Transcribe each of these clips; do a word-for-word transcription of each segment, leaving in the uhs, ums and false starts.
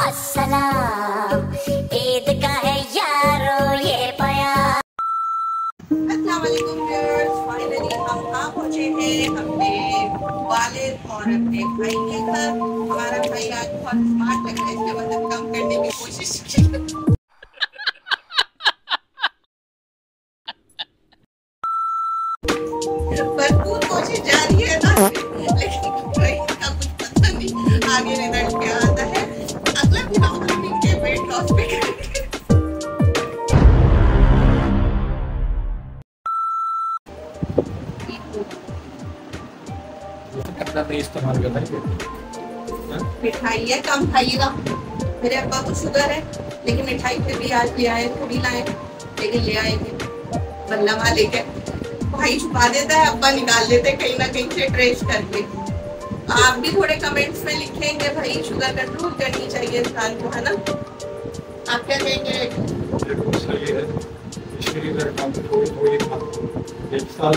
अस्सलाम ईद का है यारो ये बयान। अस्सलाम वालेकुम व्यूअर्स, फाइनली हम आ पहुंचे हैं अपने वालिद और अपने भाई के घर। हमारा भाई आज बहुत स्मार्ट लग रहा है, इसके वजन कम करने की कोशिश की। भरपूर कोशिश जारी है ना, लेकिन भाई का कुछ पता नहीं आगे रिजल्ट क्या आता है। अगला दिन हम इनके वेट लॉस पे करेंगे। इस्तेमाल मिठाई है, कम खाइएगा। मेरे अब्बा को शुगर है, लेकिन मिठाई फिर भी आज ले आए, थोड़ी लाए लेकिन ले आएंगे। बल्ला वाले के भाई छुपा देता है, अब्बा निकाल लेते हैं कहीं ना कहीं से ट्रेस करके। आप भी थोड़े कमेंट्स में लिखेंगे भाई शुगर कंट्रोल करनी चाहिए इंसान को, है ना? आप क्या कहेंगे? एक साल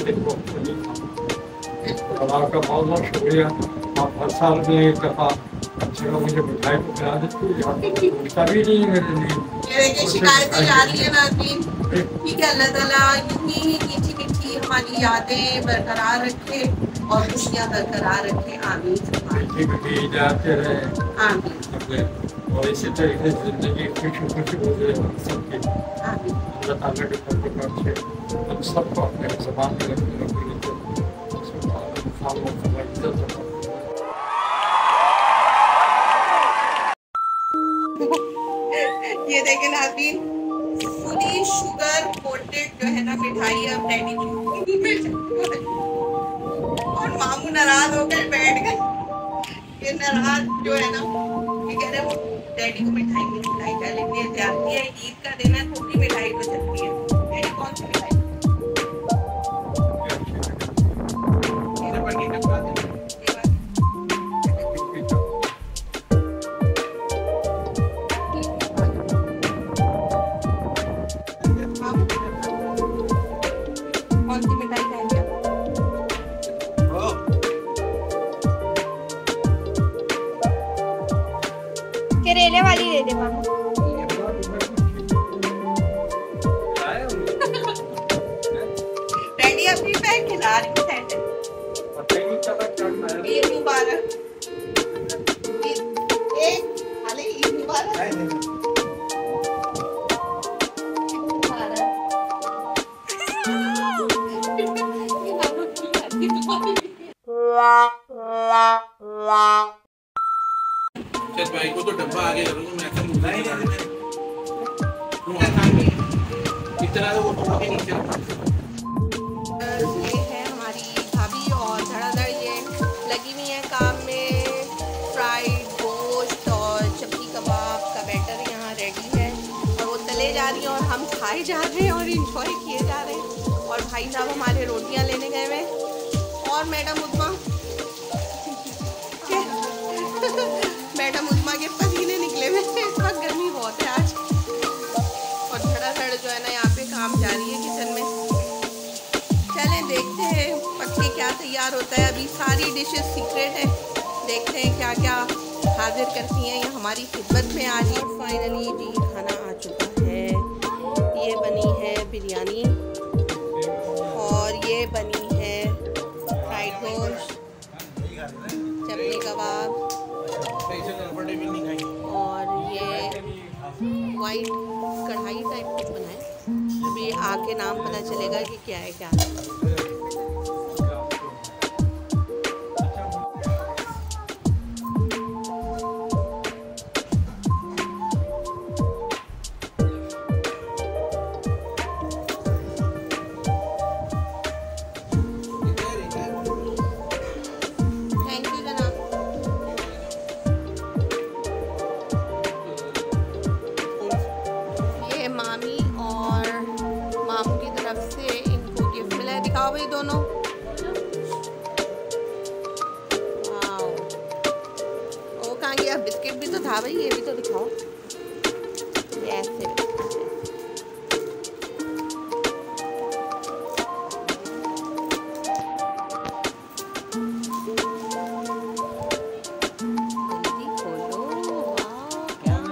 आपका बहुत बहुत शुक्रिया। आप हर साल में एक दफा अच्छे मुझे मिठाई को खिला देती कभी नहीं मेरे लिए। ये देखिए शिकायतें जा रही है नाज़रीन। ठीक है, अल्लाह ताला यूं ही मीठी मीठी हमारी यादें बरकरार रखे और खुशियाँ बरकरार रखे। आमीन जाते रहे आमीन और इसी तरीके से जिंदगी खुशी खुशी गुजरे हम सबकी। आमीन। अल्लाह ताला के फजल से हम सबको अपने ज़बान में रखने के लिए ये देखें नाज़रीन, फुली शुगर कोटेड जो है ना मिठाई अब डैडी और मामू नाराज हो गए, बैठ गए। ये नाराज जो है ना, ये कह रहे वो डैडी को मिठाई नहीं खिलाई जाए, लेकिन ये जानती है ईद का दिन है, थोड़ी मिठाई तो चलती है। डैडी कौन सी मिठाई? कौन सी मिठाई खाएंगे? करेले वाली दे दे मामा। डैडी अपनी पैक खिला रही है। ईद मुबारक। एक हाले ईद मुबारक। भाई को तो डब्बा आगे करूंगा मैं ऐसा नहीं इतना वो तो के नीचे ये है हमारी भाभी और धड़ाधड़ ये लगी हुई है काम में। फ्राइड गोश्त और चपटी कबाब का बैटर यहाँ रेडी है और वो तले जा रही हैं और हम खाए जा रहे हैं और इंजॉय किए जा रहे हैं। और भाई साहब हमारे रोटियाँ लेने गए हुए और मैडम उस्मा मैडम उस्मा के पसीने निकले हुए थे। इस वक्त गर्मी बहुत है आज और धड़ाधड़ जो है ना यहाँ पे काम जारी है किचन में। चलें देखते हैं पक्के क्या तैयार होता है। अभी सारी डिशेस सीक्रेट है, देखते हैं क्या क्या हाजिर करती हैं ये हमारी खिदमत में आज। ही फाइनली जी खाना आ चुका है। ये बनी है बिरयानी और ये बनी है फ्राइड गोश्त, चपटी कबाब और ये वाइट कढ़ाई टाइप कुछ बना है। अभी आके नाम पता चलेगा कि क्या है क्या है। भाई दोनों वाओ, वो कहाँ गया? बिस्किट भी तो था भाई, ये भी तो दिखाओ। ऐसे खोलो, वाओ क्या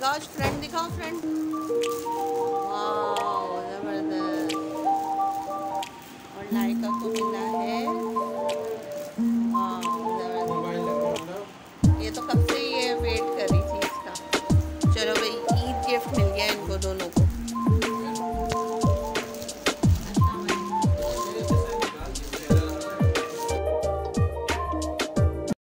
दिखाओ फ्रेंड, दिखाओ फ्रेंड। वाओ जबरदस्त। और लाइका को मिला